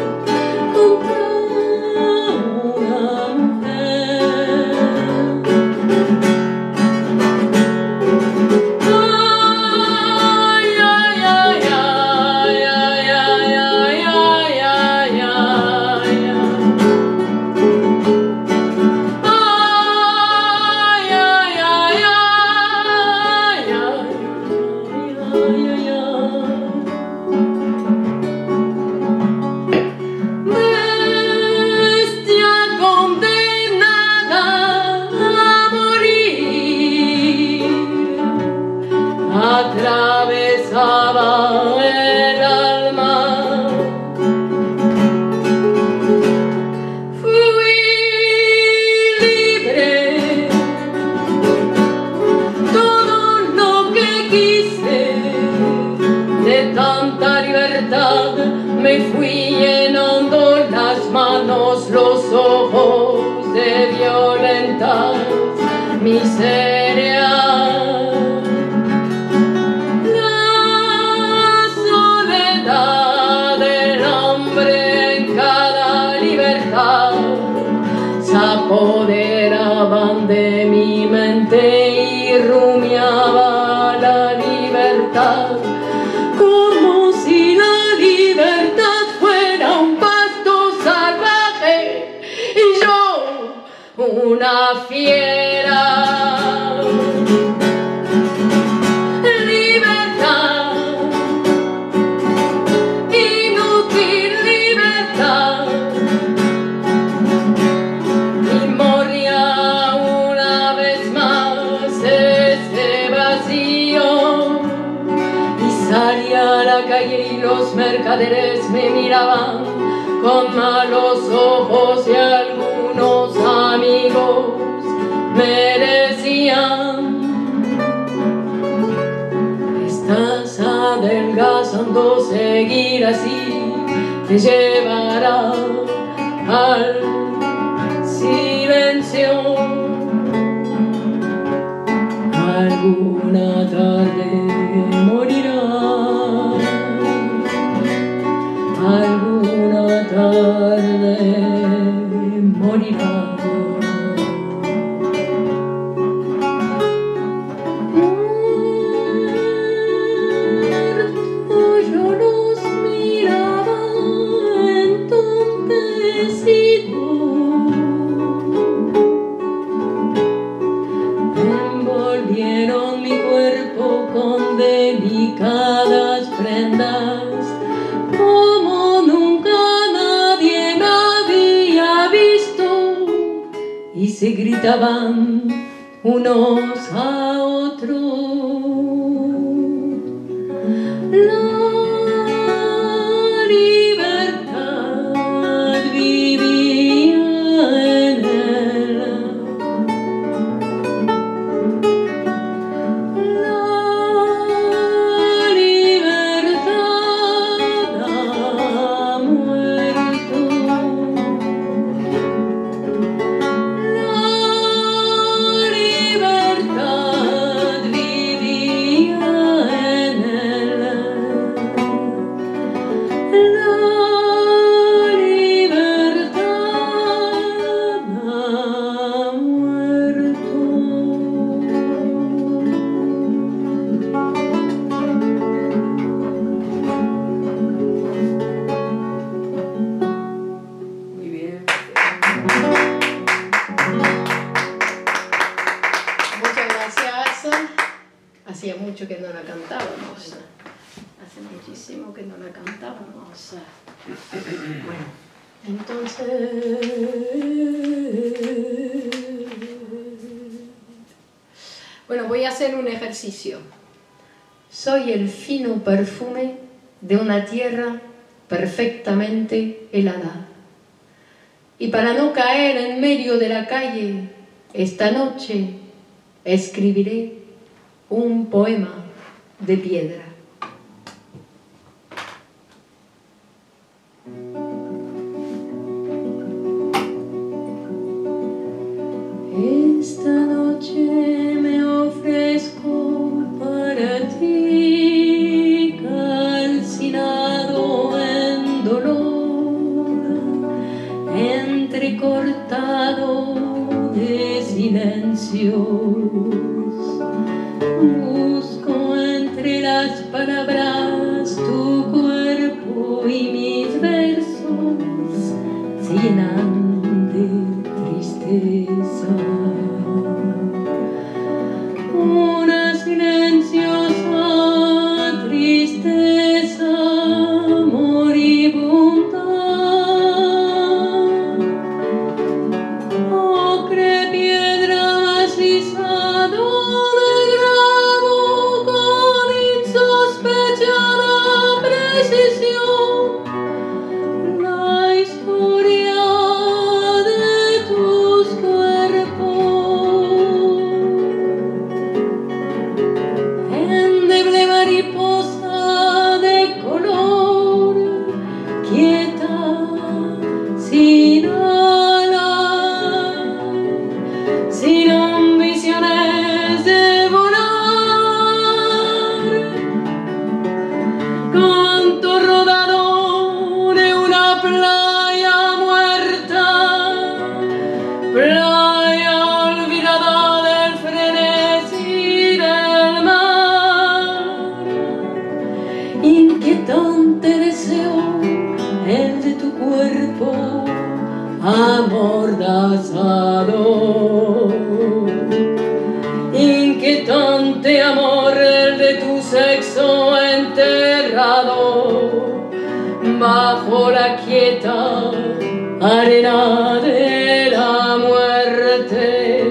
[SPEAKER 2] Atravesaba el alma, fui libre, todo lo que quise, de tanta libertad me fui llenando las manos, los ojos de violentas miserias. Se apoderaban de mi mente y rumiaba la libertad, como si la libertad fuera un pasto salvaje y yo una fiera. Salía a la calle y los mercaderes me miraban con malos ojos y algunos amigos me decían: estás adelgazando, seguir así te llevará al silencio. Alguna tarde morirá, alguna tarde morirá. Muerto yo los miraba entontecido, envolvieron mi cuerpo con delicadas prendas, como nunca nadie me había visto, y se gritaban unos a otros. La libertad vivía en él. La libertad ha muerto. La libertad vivía en él. La libertad ha muerto.
[SPEAKER 3] Muy bien. Muchas gracias. Hacía mucho que no la cantábamos. Hace muchísimo que no la cantábamos. Bueno, entonces... Bueno, voy a hacer un ejercicio. Soy el fino perfume de una tierra perfectamente helada. Y para no caer en medio de la calle, esta noche escribiré un poema de piedra. Esta noche me ofrezco para ti, calcinado en dolor, entrecortado de silencios. Busco entre las palabras tu cuerpo y mis versos se llenan de tristeza. Una silenciosa tristeza moribunda. Ocre piedra maciza de grabo con insospechada precisión. La historia de tus cuerpos. Endeble mariposa de color, quieta, sin alas, sin ambiciones de volar. Canto rodado de una playa muerta, playa olvidada del frenesí del mar. Inquietante deseo el de tu cuerpo amordazado. Inquietante amor el de tu sexo enterrado bajo la quieta arena de la muerte,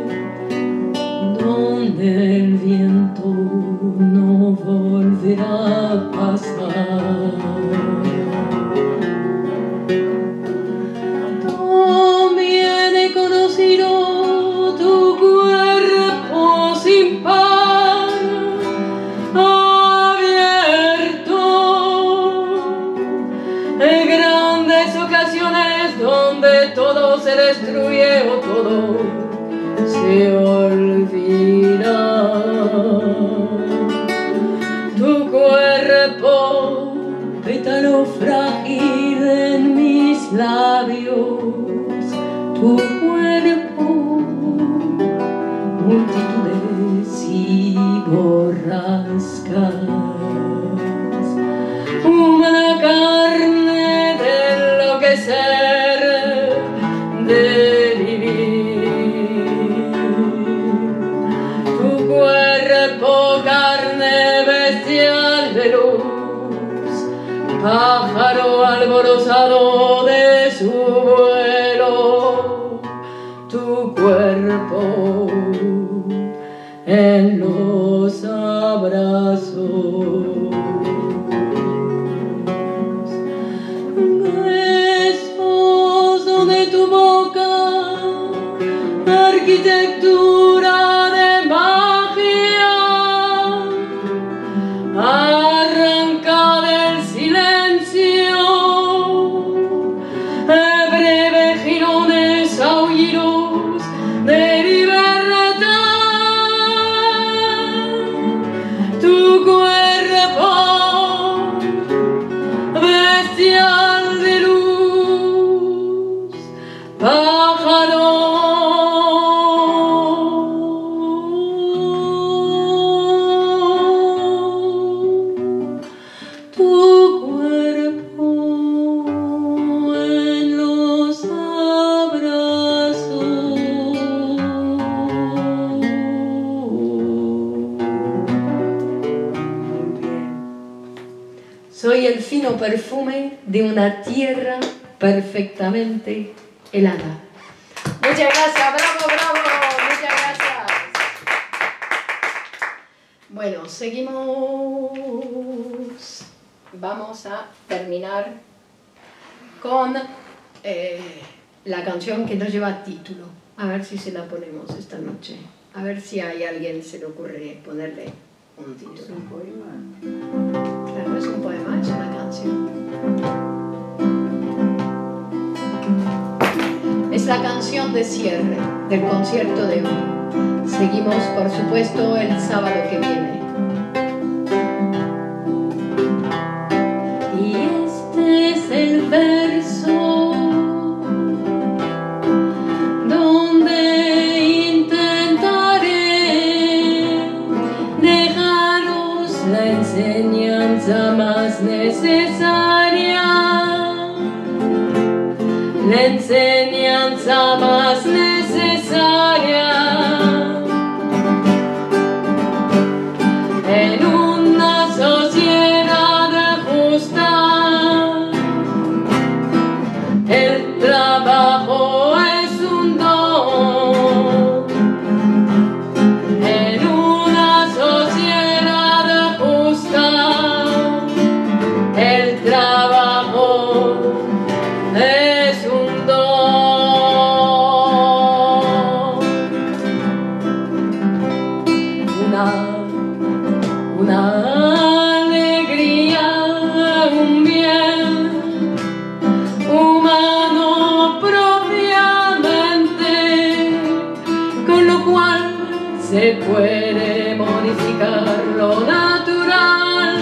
[SPEAKER 3] donde el viento no volverá a pasar. También he conocido tu cuerpo sin par, abierto en grandes ocasiones donde todo se destruye o todo se olvida. Tu cuerpo, pétalo frágil en mis labios, tu cuerpo, multitudes y borrascas, humana carne de enloquecer, de vivir. Tu cuerpo, carne bestial de luz, pájaro alborozado de su vuelo, tu cuerpo
[SPEAKER 2] en los abrazos. Besos de tu boca, arquitectura de magia, arranca del silencio, breve girones aullidos de libertad. Tu cuerpo bestial de luz, pájaro. Soy el fino perfume de una tierra perfectamente helada. Muchas gracias, bravo, bravo, muchas gracias. Bueno, seguimos. Vamos a terminar con eh, la canción que nos lleva título. A ver si se la ponemos esta noche. A ver si hay alguien se le ocurre ponerle un título.
[SPEAKER 4] Es un poema.
[SPEAKER 2] Claro, es un poema, es una canción. Es la canción de cierre del concierto de hoy. Seguimos, por supuesto, el sábado que viene. Y este es el verso donde intentaré dejaros la enseñanza más necesaria, la enseñanza más necesaria. En una sociedad justa, el trabajo es un don. En una sociedad justa, el trabajo es un don. Una, una alegría, un bien humano propiamente, con lo cual se puede modificar lo natural,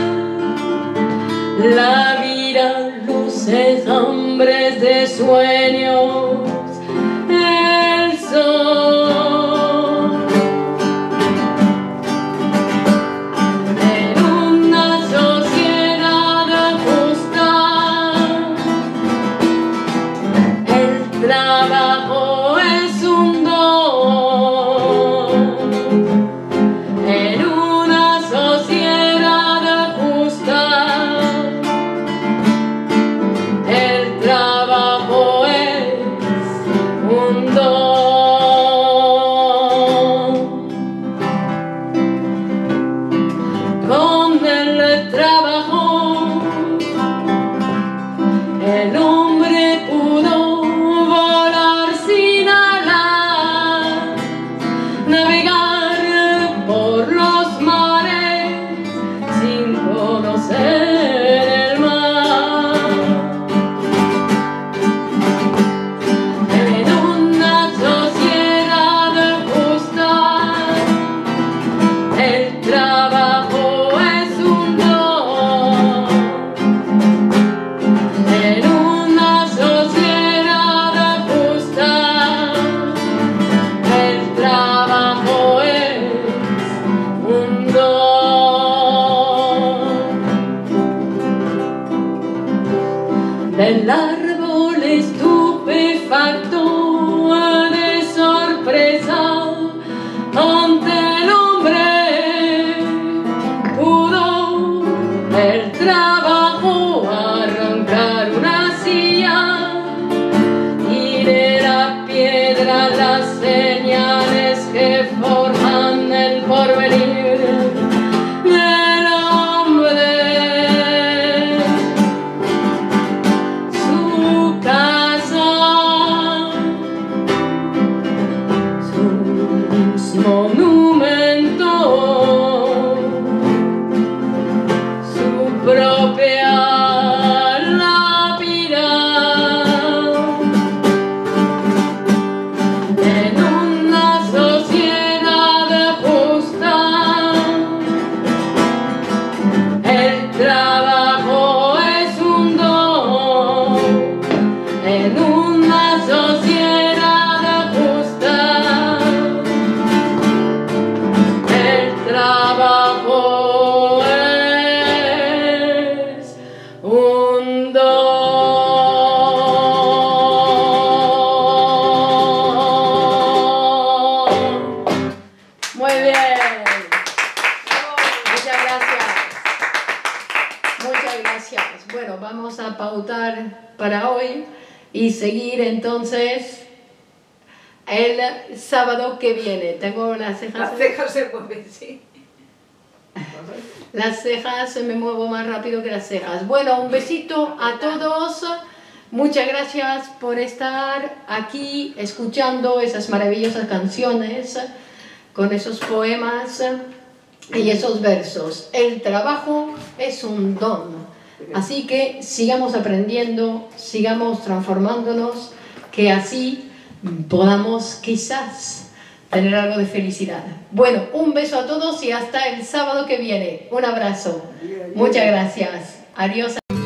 [SPEAKER 2] la vida, los enjambres de sueños, el sol. En una sociedad justa, el trabajo es un don. En una sociedad justa, el trabajo es un don. Con el trabajo, el hombre pudo volar sin alas, navegar por los mares sin conocer el mar. En una sociedad justa, el trabajo es un don. En una sociedad justa, el trabajo es un don. Del árbol estupefacto de sorpresa ante el hombre, pudo el trabajo arrancar una silla y de la piedra las señales que forman el porvenir.
[SPEAKER 3] y seguir entonces el sábado que viene. Tengo las cejas...
[SPEAKER 4] Las cejas se mueven, sí.
[SPEAKER 3] Las cejas, me muevo más rápido que las cejas. Bueno, un besito a todos. Muchas gracias por estar aquí escuchando esas maravillosas canciones con esos poemas y esos versos. El trabajo es un don. Así que sigamos aprendiendo, sigamos transformándonos, que así podamos quizás tener algo de felicidad. Bueno, un beso a todos y hasta el sábado que viene. Un abrazo. Muchas gracias. Adiós.